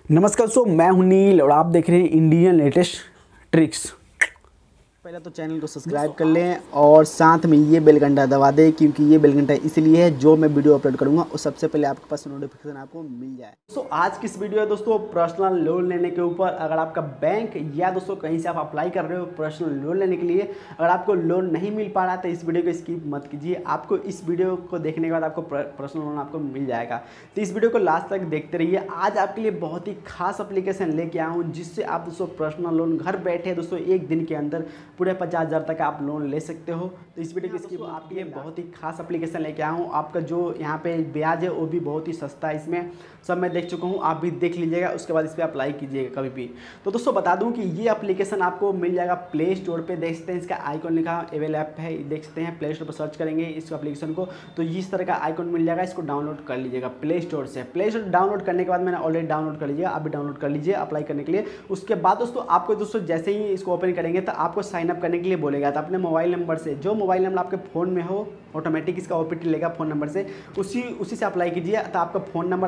नमस्कार मैं हूं नील और आप देख रहे हैं इंडियन लेटेस्ट ट्रिक्स। पहले तो चैनल को सब्सक्राइब कर लें और साथ में ये बेल घंटा दबा दें, क्योंकि ये बेल घंटा इसलिए है जो मैं वीडियो अपलोड करूंगा और सबसे पहले आपके पास नोटिफिकेशन आपको मिल जाए। दोस्तों आज की इस वीडियो है दोस्तों पर्सनल लोन लेने के ऊपर। अगर आपका बैंक या दोस्तों कहीं से आप अप्लाई कर रहे हो पर्सनल लोन लेने के लिए, अगर आपको लोन नहीं मिल पा रहा तो इस वीडियो को स्किप मत कीजिए। आपको इस वीडियो को देखने के बाद आपको पर्सनल लोन आपको मिल जाएगा, तो इस वीडियो को लास्ट तक देखते रहिए। आज आपके लिए बहुत ही खास एप्लीकेशन लेके आया हूँ जिससे आप दोस्तों पर्सनल लोन घर बैठे दोस्तों एक दिन के अंदर पूरे 50,000 तक आप लोन ले सकते हो। तो इस वीडियो की आपके लिए बहुत ही खास एप्लीकेशन लेके आया हूँ। आपका जो यहाँ पे ब्याज है वो भी बहुत ही सस्ता है, इसमें सब मैं देख चुका हूँ, आप भी देख लीजिएगा, उसके बाद इस पर अप्लाई कीजिएगा कभी भी। तो दोस्तों बता दूँ कि ये एप्लीकेशन आपको मिल जाएगा प्ले स्टोर पर। देख सकते हैं इसका आइकॉन लिखा अवेल ऐप है, देख सकते हैं। प्ले स्टोर पर सर्च करेंगे इस एप्लीकेशन को तो इस तरह का आइकॉन मिल जाएगा, इसको डाउनलोड कर लीजिएगा प्ले स्टोर से। प्ले स्टोर डाउनलोड करने के बाद मैंने ऑलरेडी डाउनलोड कर लीजिएगा, आप भी डाउनलोड कर लीजिए अप्लाई करने के लिए। उसके बाद दोस्तों आपको दोस्तों जैसे ही इसको ओपन करेंगे तो आपको साइन अप करने के लिए बोलेगा। तो अपने मोबाइल नंबर से, जो मोबाइल नंबर आपके फ़ोन में हो, ऑटोमेटिक इसका ओटीपी लेगा फ़ोन नंबर से, उसी से अप्लाई कीजिए। तो आपका फ़ोन नंबर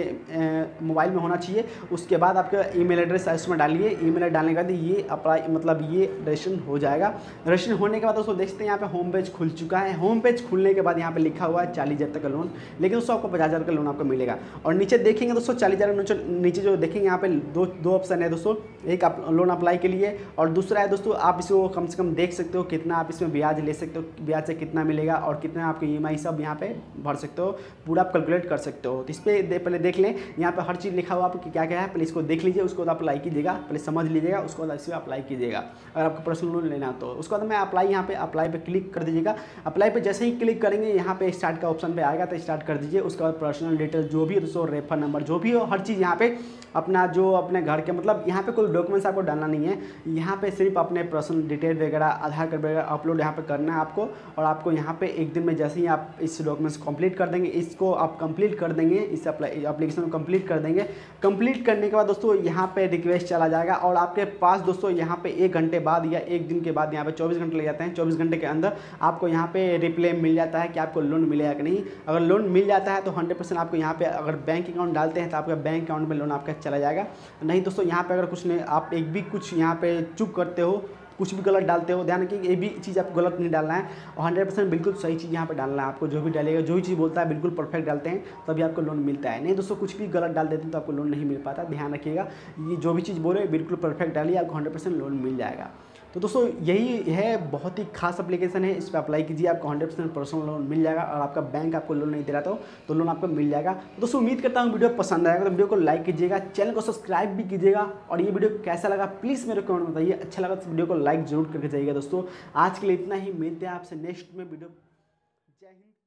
आपके मोबाइल में होना चाहिए। उसके बाद आपका ईमेल एड्रेस इसमें डालिए। ईमेल डालने के बाद ये अप्लाई मतलब ये रजिस्ट्रेशन हो जाएगा। रजिस्ट्रेशन होने के बाद दोस्तों देखते हैं यहाँ पे होम पेज खुल चुका है। होम पेज खुलने के बाद यहाँ पे लिखा हुआ है 40,000 तक का लोन, लेकिन दोस्तों आपको 50,000 का लोन आपको मिलेगा। और नीचे देखेंगे दोस्तों 40,000 नीचे जो देखेंगे यहाँ पे दो ऑप्शन है दोस्तों, एक लोन अप्लाई के लिए और दूसरा है दोस्तों आप इसको कम से कम देख सकते हो कितना आप इसमें ब्याज ले सकते हो, ब्याज से कितना मिलेगा और कितना आपके ईएमआई सब यहाँ पे भर सकते हो, पूरा आप कैलकुलेट कर सकते हो। तो इस पर पहले देख लें, यहाँ पे हर चीज़ लिखा हुआ आपको क्या क्या है, पहले इसको देख लीजिए, उसको बाद अप्लाई कीजिएगा, पहले समझ लीजिएगा, उसको बाद इसमें अप्लाई कीजिएगा। अगर आपको पर्सनल लोन लेना तो उसके बाद मैं अप्लाई यहाँ पे अप्लाई पे क्लिक कर दीजिएगा। अप्लाई पे जैसे ही क्लिक करेंगे यहाँ पे स्टार्ट का ऑप्शन पे आएगा तो स्टार्ट कर दीजिए। उसके बाद पर्सनल डिटेल जो भी हो दोस्तों, रेफर नंबर जो भी हो, हर चीज़ यहाँ पे अपना जो अपने घर के मतलब यहाँ पे कोई डॉक्यूमेंट्स आपको डालना नहीं है। यहाँ पे सिर्फ अपने पर्सनल डिटेल वगैरह आधार कार्ड वगैरह अपलोड यहाँ पे करना है आपको। और आपको यहाँ पे एक दिन में जैसे ही आप इस डॉक्यूमेंट्स कंप्लीट कर देंगे, इसको आप कंप्लीट कर देंगे, इस एप्लीकेशन को कंप्लीट कर देंगे। कंप्लीट करने के बाद दोस्तों यहाँ पे रिक्वेस्ट चला जाएगा और आपके पास दोस्तों यहाँ पे 1 घंटे बाद या 1 दिन के बाद यहाँ पे 24 घंटे लग जाते हैं। 24 घंटे के अंदर आपको यहाँ पे रिप्लाई मिल जाता है कि आपको लोन मिलेगा कि नहीं। अगर लोन मिल जाता है तो 100% आपको यहाँ पे अगर बैंक अकाउंट डालते हैं तो आपका बैंक अकाउंट में लोन आपका चला जाएगा। नहीं दोस्तों यहाँ पे अगर कुछ नहीं, आप एक भी कुछ यहाँ पे चूक करते हो, कुछ भी गलत डालते हो, ध्यान रखिए ये भी चीज़ आपको गलत नहीं डालना है और 100% बिल्कुल सही चीज़ यहाँ पे डालना है आपको। जो भी डालेगा, जो भी चीज़ बोलता है बिल्कुल परफेक्ट डालते हैं तभी आपको लोन मिलता है। नहीं दोस्तों कुछ भी गलत डाल देते हैं तो आपको लोन नहीं मिल पाता, ध्यान रखिएगा। ये जो भी चीज़ बोले बिल्कुल परफेक्ट डालिए, आपको 100% लोन मिल जाएगा। तो दोस्तों यही है, बहुत ही खास एप्लीकेशन है, इस पर अप्लाई कीजिए, आपको 100% पर्सनल लोन मिल जाएगा। और आपका बैंक आपको लोन नहीं दे रहा तो लोन आपको मिल जाएगा। तो दोस्तों उम्मीद करता हूँ वीडियो पसंद आएगा, तो वीडियो को लाइक कीजिएगा, चैनल को सब्सक्राइब भी कीजिएगा। और ये वीडियो कैसा लगा प्लीज़ मेरे कमेंट में बताइए। अच्छा लगा तो वीडियो को लाइक जरूर करके जाइएगा। दोस्तों आज के लिए इतना ही, मिलते हैं आपसे नेक्स्ट में वीडियो। जय हिंद।